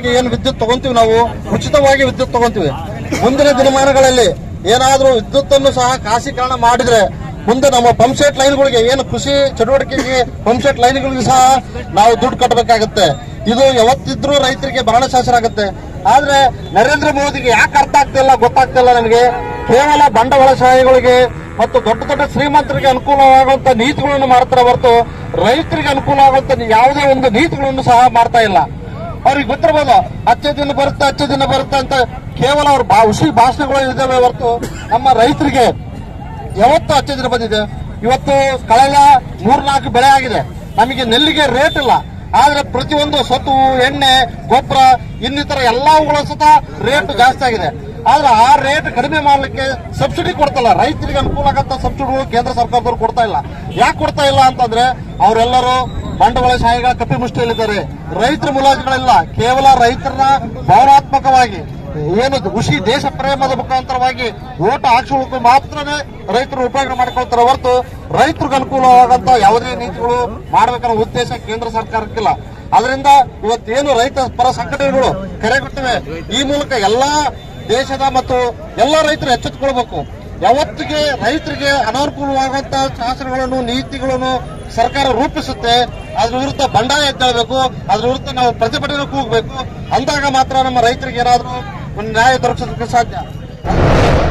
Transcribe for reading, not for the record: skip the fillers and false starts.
ಏನು ವಿದ್ಯುತ್ ತಗೊಂತೀವಿ, ನಾವು ಉಚಿತವಾಗಿ ವಿದ್ಯುತ್ ತಗೊಂತೀವಿ. ಮುಂದಿನ ದಿನಮಾನಗಳಲ್ಲಿ ಏನಾದ್ರೂ ವಿದ್ಯುತ್ ಅನ್ನು ಸಹ ಖಾಸೀಕರಣ ಮಾಡಿದ್ರೆ ಮುಂದೆ ನಮ್ಮ ಪಂಪ್ ಸೆಟ್ ಲೈನ್ಗಳಿಗೆ ಏನು ಕೃಷಿ ಚಟುವಟಿಕೆಗೆ ಪಂಪ್ ಸೆಟ್ ಲೈನ್ಗಳಿಗೆ ಸಹ ನಾವು ದುಡ್ಡು ಕಟ್ಟಬೇಕಾಗುತ್ತೆ. ಇದು ಯಾವತ್ತಿದ್ರೂ ರೈತರಿಗೆ ಭರಣಶಾಸನ ಆಗುತ್ತೆ. ಆದ್ರೆ ನರೇಂದ್ರ ಮೋದಿಗೆ ಯಾಕೆ ಅರ್ಥ ಆಗ್ತಿಲ್ಲ ಗೊತ್ತಾಗ್ತಿಲ್ಲ ನನಗೆ. ಕೇವಲ ಬಂಡವಾಳಶಾಹಿಗಳಿಗೆ ಮತ್ತು ದೊಡ್ಡ ದೊಡ್ಡ ಶ್ರೀಮಂತರಿಗೆ ಅನುಕೂಲವಾಗುವಂತ ನೀತಿಗಳನ್ನು ಮಾಡ್ತಾರೆ ಹೊರತು ರೈತರಿಗೆ ಅನುಕೂಲ ಆಗುವಂತ ಯಾವುದೇ ಒಂದು ನೀತಿಗಳನ್ನು ಸಹ ಮಾಡ್ತಾ ಇಲ್ಲ. ಅವ್ರಿಗೆ ಗೊತ್ತಿರಬಹುದು ಅಚ್ಚೆ ದಿನ ಬರುತ್ತೆ ಅಂತ ಕೇವಲ ಅವ್ರ ಹುಸಿ ಭಾಷಣಗಳು ಇದ್ದಾವೆ ಹೊರತು ನಮ್ಮ ರೈತರಿಗೆ ಯಾವತ್ತು ಅಚ್ಚೆ ದಿನ ಬಂದಿದೆ. ಇವತ್ತು ಕಳೆದ 3-4 ಬೆಳೆ ಆಗಿದೆ, ನಮಗೆ ನೆಲ್ಲಿಗೆ ರೇಟ್ ಇಲ್ಲ. ಆದ್ರೆ ಪ್ರತಿಯೊಂದು ಸತ್ತು, ಎಣ್ಣೆ, ಗೊಬ್ಬರ ಇನ್ನಿತರ ಎಲ್ಲವುಗಳ ಸತ ರೇಟ್ ಜಾಸ್ತಿ ಆಗಿದೆ. ಆದ್ರೆ ಆ ರೇಟ್ ಕಡಿಮೆ ಮಾಡಲಿಕ್ಕೆ ಸಬ್ಸಿಡಿ ಕೊಡ್ತಲ್ಲ, ರೈತರಿಗೆ ಅನುಕೂಲ ಆಗಂತ ಸಬ್ಸಿಡಿಗಳು ಕೇಂದ್ರ ಸರ್ಕಾರದವರು ಕೊಡ್ತಾ ಇಲ್ಲ. ಯಾಕೆ ಕೊಡ್ತಾ ಇಲ್ಲ ಅಂತಂದ್ರೆ ಅವರೆಲ್ಲರೂ ಬಂಡವಾಳಶಾಹಿಗಳ ಕಪ್ಪಿ ಮುಷ್ಟಿಯಲ್ಲಿದ್ದಾರೆ. ರೈತರ ಮುಲಾಜಿಗಳಿಲ್ಲ. ಕೇವಲ ರೈತರನ್ನ ಭಾವನಾತ್ಮಕವಾಗಿ ಏನು ಕೃಷಿ ದೇಶ ಪ್ರೇಮದ ಮುಖಾಂತರವಾಗಿ ಓಟ್ ಹಾಕ್ಸೋಕೆ ಮಾತ್ರನೇ ರೈತರು ಉಪಯೋಗ ಮಾಡ್ಕೊಳ್ತಾರೆ ಹೊರತು ರೈತರಿಗೆ ಅನುಕೂಲವಾಗಂತ ಯಾವುದೇ ನೀತಿಗಳು ಮಾಡಬೇಕನ್ನೋ ಉದ್ದೇಶ ಕೇಂದ್ರ ಸರ್ಕಾರಕ್ಕಿಲ್ಲ. ಅದರಿಂದ ಇವತ್ತೇನು ರೈತ ಪರ ಸಂಘಟನೆಗಳು ಕರೆಗೊಟ್ಟಿವೆ, ಈ ಮೂಲಕ ಎಲ್ಲಾ ದೇಶದ ಮತ್ತು ಎಲ್ಲಾ ರೈತರು ಎಚ್ಚೆತ್ತುಕೊಳ್ಬೇಕು. ಯಾವತ್ತಿಗೆ ರೈತರಿಗೆ ಅನಾನುಕೂಲವಾಗುವಂತಹ ಶಾಸನಗಳನ್ನು ನೀತಿಗಳನ್ನು ಸರ್ಕಾರ ರೂಪಿಸುತ್ತೆ, ಅದ್ರ ವಿರುದ್ಧ ಬಂಡಾಯ ಎದ್ದೇಳಬೇಕು, ಅದ್ರ ವಿರುದ್ಧ ನಾವು ಪ್ರತಿಭಟನೆ ಕೂಗಬೇಕು. ಅಂದಾಗ ಮಾತ್ರ ನಮ್ಮ ರೈತರಿಗೆ ಏನಾದ್ರೂ ಒಂದು ನ್ಯಾಯ ದೊರಕಿಸೋದಕ್ಕೆ ಸಾಧ್ಯ.